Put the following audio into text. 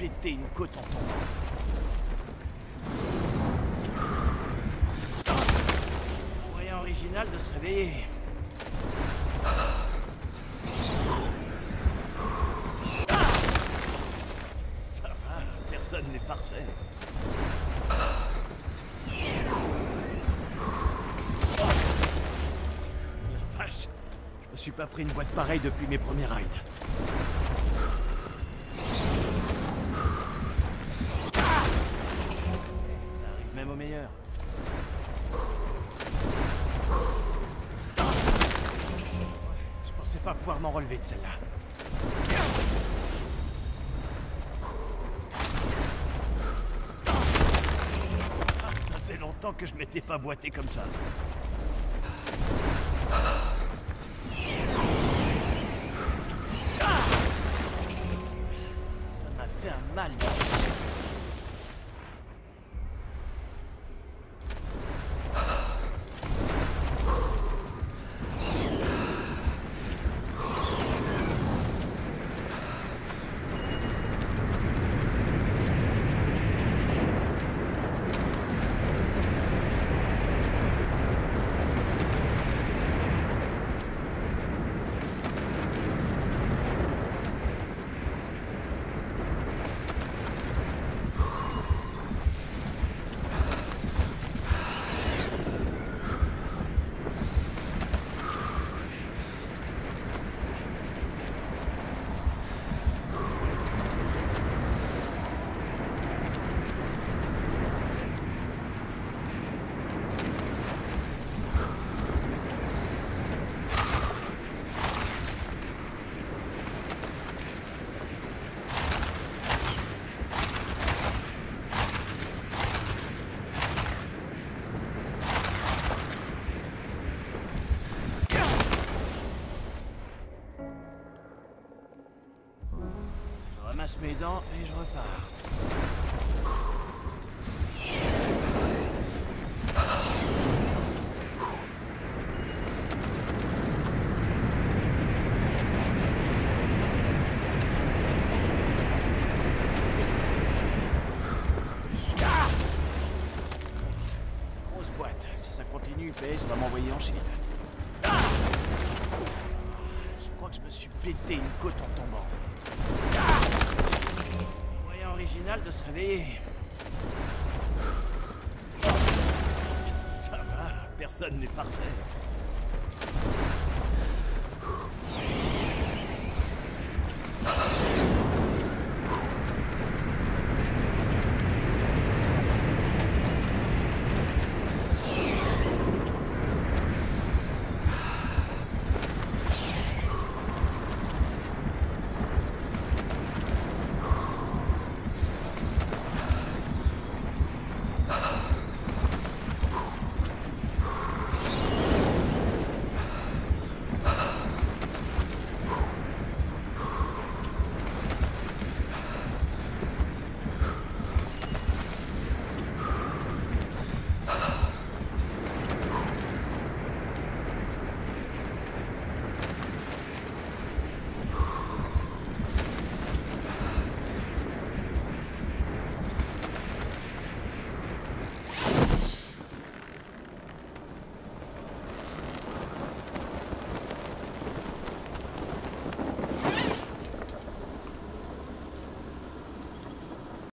pété une côte en tombant. Moyen original de se réveiller. Ça va, personne n'est parfait. La vache, je me suis pas pris une boîte pareille depuis mes premiers rides. Même au meilleur. Je pensais pas pouvoir m'en relever de celle-là. Ça faisait longtemps que je m'étais pas boité comme ça. Ça m'a fait un mal. Je ramasse mes dents et je repars. Grosse boîte. Si ça continue, PS va m'envoyer en Chine. Je crois que je me suis pété une côte en tombant. Moyen original de se réveiller. Ça va, personne n'est parfait.